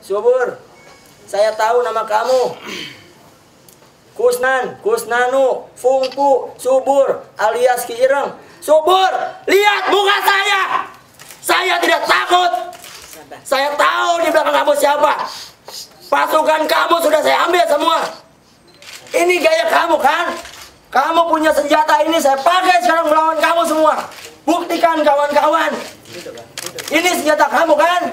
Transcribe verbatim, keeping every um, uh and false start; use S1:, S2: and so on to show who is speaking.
S1: Subur, saya tahu nama kamu. Kusnan, Kusnanu, Fungku, Subur, alias Ki Ireng. Subur, lihat muka saya. Saya tidak takut. Saya tahu di belakang kamu siapa. Pasukan kamu sudah saya ambil semua. Ini gaya kamu kan? Kamu punya senjata ini saya pakai sekarang melawan kamu semua. Buktikan kawan-kawan. Ini senjata kamu kan?